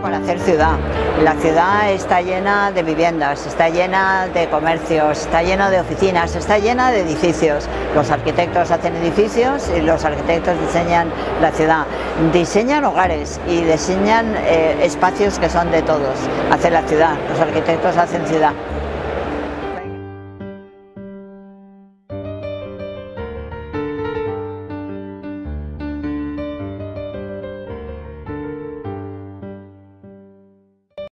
para hacer ciudad. La ciudad está llena de viviendas, está llena de comercios, está llena de oficinas, está llena de edificios. Los arquitectos hacen edificios y los arquitectos diseñan la ciudad. Diseñan hogares y diseñan espacios que son de todos. Hacen la ciudad, los arquitectos hacen ciudad.